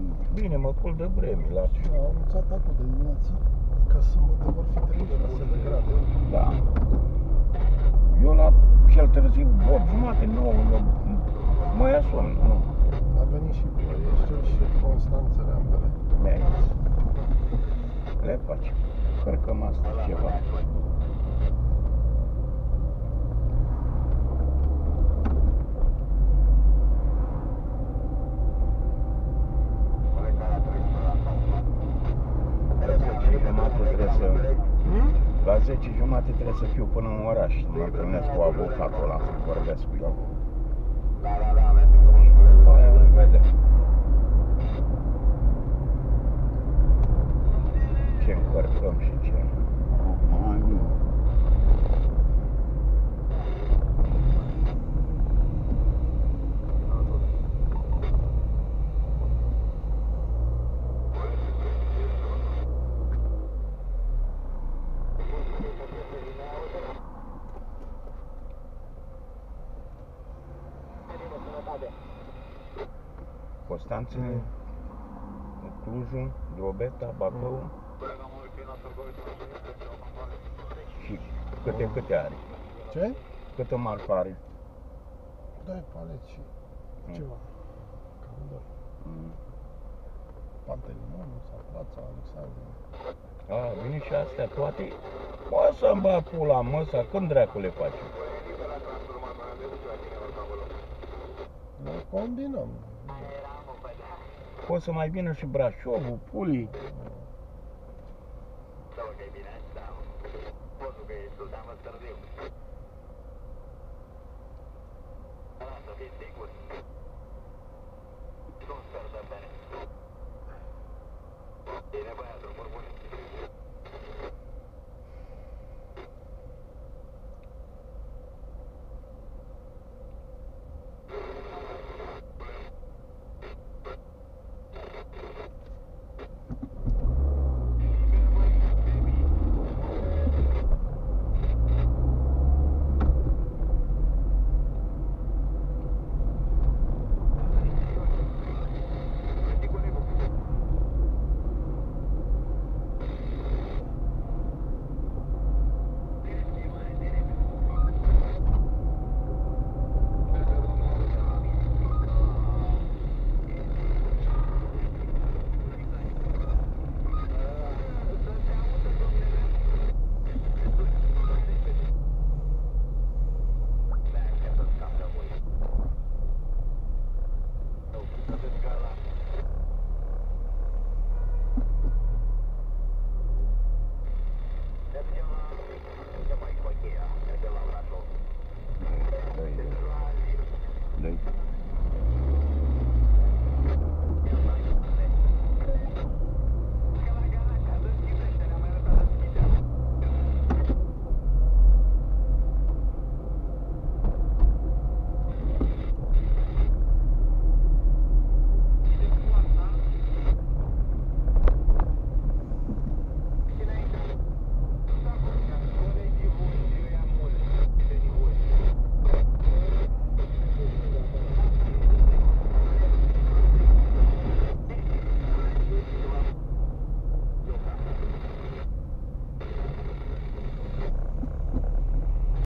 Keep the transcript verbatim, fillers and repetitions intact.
Bine, mă culc de vreme la ce. Au anunțat acum de dimineață că sâmbătă vor fi treizeci de grade. Da. Eu la cel târziu, opt jumate, nouă, mă ia somn, nu. A venit și Ploieștiul și Constanțele ambele. Mergi. Le facem. Cărcăm asta ceva. La zece jumate trebuie să fiu până în oraș, să mă întâlnesc cu avocatul ăla, să vorbesc cu el. După aia îl vedem. Ce încărcăm și ce... Mami. Constanța, Clujul, Drobeta, Bacău și câte câte are? Ce? Câtă marcă are? Doi paleți și ceva. Cam doi. Mm. Pantelimon sau Plața Alexandru. A, vine și astea toate? Poți să-mi bag pula în măsa, când dracu le faci? Noi combinăm. Poți să mai vină și Brașovul, Pulii. Bine, băiatul, bun, bun.